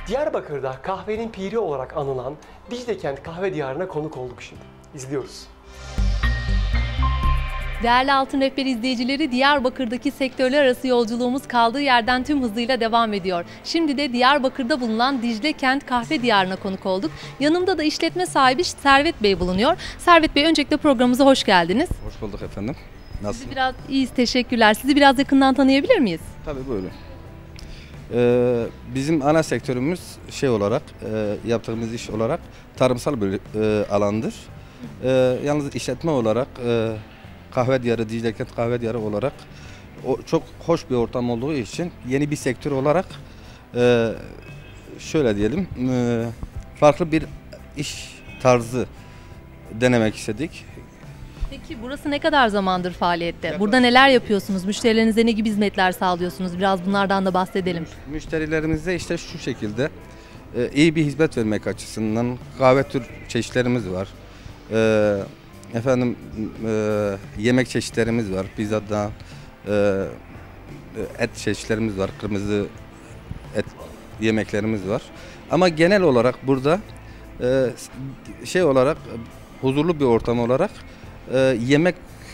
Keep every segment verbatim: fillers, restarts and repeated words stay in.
Diyarbakır'da kahvenin piri olarak anılan Dicle Kent Kahve Diyarı'na konuk olduk şimdi. İzliyoruz. Değerli Altın Rehber izleyicileri, Diyarbakır'daki sektörler arası yolculuğumuz kaldığı yerden tüm hızıyla devam ediyor. Şimdi de Diyarbakır'da bulunan Dicle Kent Kahve Diyarı'na konuk olduk. Yanımda da işletme sahibi Servet Bey bulunuyor. Servet Bey, öncelikle programımıza hoş geldiniz. Hoş bulduk efendim. Nasılsınız? Sizi biraz iyiyiz, teşekkürler. Sizi biraz yakından tanıyabilir miyiz? Tabii buyurun. Ee, bizim ana sektörümüz şey olarak, e, yaptığımız iş olarak tarımsal bir e, alandır. E, yalnız işletme olarak e, Kahve Diyarı, Dicle Kent Kahve Diyarı olarak o, çok hoş bir ortam olduğu için yeni bir sektör olarak e, şöyle diyelim, e, farklı bir iş tarzı denemek istedik. Peki burası ne kadar zamandır faaliyette? Burada neler yapıyorsunuz? Müşterilerinize ne gibi hizmetler sağlıyorsunuz? Biraz bunlardan da bahsedelim. Müşterilerimize işte şu şekilde e, iyi bir hizmet vermek açısından kahve tür çeşitlerimiz var. E, efendim e, yemek çeşitlerimiz var. Pizzadan e, et çeşitlerimiz var. Kırmızı et yemeklerimiz var. Ama genel olarak burada e, şey olarak huzurlu bir ortam olarak e, yemek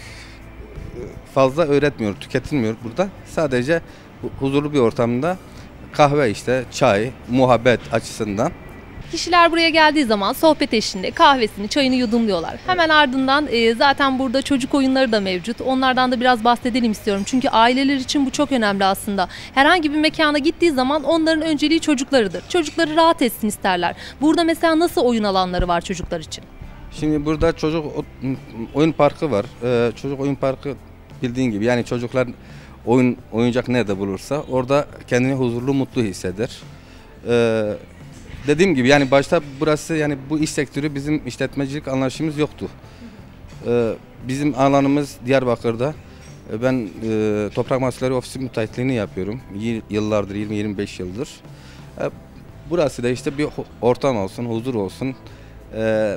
fazla öğretmiyor, tüketilmiyor burada. Sadece huzurlu bir ortamda kahve, işte çay, muhabbet açısından. Kişiler buraya geldiği zaman sohbet eşliğinde kahvesini, çayını yudumluyorlar. Hemen ardından e, zaten burada çocuk oyunları da mevcut. Onlardan da biraz bahsedelim istiyorum. Çünkü aileler için bu çok önemli aslında. Herhangi bir mekana gittiği zaman onların önceliği çocuklarıdır. Çocukları rahat etsin isterler. Burada mesela nasıl oyun alanları var çocuklar için? Şimdi burada çocuk oyun parkı var. Ee, çocuk oyun parkı bildiğin gibi, yani çocuklar oyun oyuncak nerede bulursa orada kendini huzurlu, mutlu hisseder. Ee, dediğim gibi yani başta burası, yani bu iş sektörü, bizim işletmecilik anlayışımız yoktu. Ee, bizim alanımız Diyarbakır'da. Ben e, Toprak Mahsulleri Ofisi müteahhitliğini yapıyorum. Yıllardır, yirmi yirmi beş yıldır. Ee, burası da işte bir ortam olsun, huzur olsun. Ee,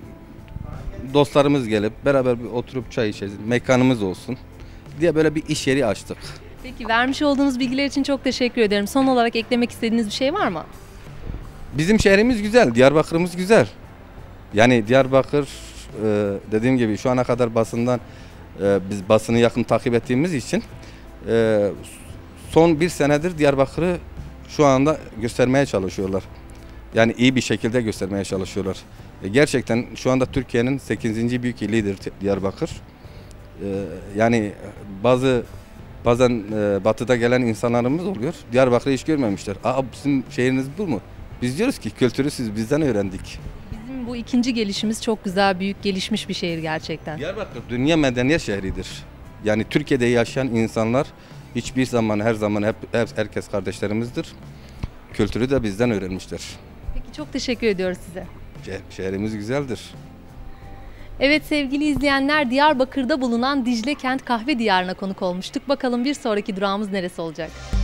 dostlarımız gelip beraber bir oturup çay içeriz, mekanımız olsun diye böyle bir iş yeri açtık. Peki, vermiş olduğunuz bilgiler için çok teşekkür ederim. Son olarak eklemek istediğiniz bir şey var mı? Bizim şehrimiz güzel, Diyarbakır'ımız güzel. Yani Diyarbakır, e, dediğim gibi şu ana kadar basından e, biz basını yakın takip ettiğimiz için e, son bir senedir Diyarbakır'ı şu anda göstermeye çalışıyorlar. Yani iyi bir şekilde göstermeye çalışıyorlar. E, gerçekten şu anda Türkiye'nin sekizinci büyük ilidir Diyarbakır. E, yani bazı bazen e, batıda gelen insanlarımız oluyor. Diyarbakır'ı hiç görmemişler. Aa, bizim şehriniz bu mu? Biz diyoruz ki kültürü siz bizden öğrendik. Bizim bu ikinci gelişimiz çok güzel, büyük, gelişmiş bir şehir gerçekten. Diyarbakır dünya medeniyet şehridir. Yani Türkiye'de yaşayan insanlar hiçbir zaman, her zaman hep, hep herkes kardeşlerimizdir. Kültürü de bizden öğrenmişler. Peki, çok teşekkür ediyoruz size. Şehrimiz güzeldir. Evet sevgili izleyenler, Diyarbakır'da bulunan Dicle Kent Kahve Diyarı'na konuk olmuştuk. Bakalım bir sonraki durağımız neresi olacak?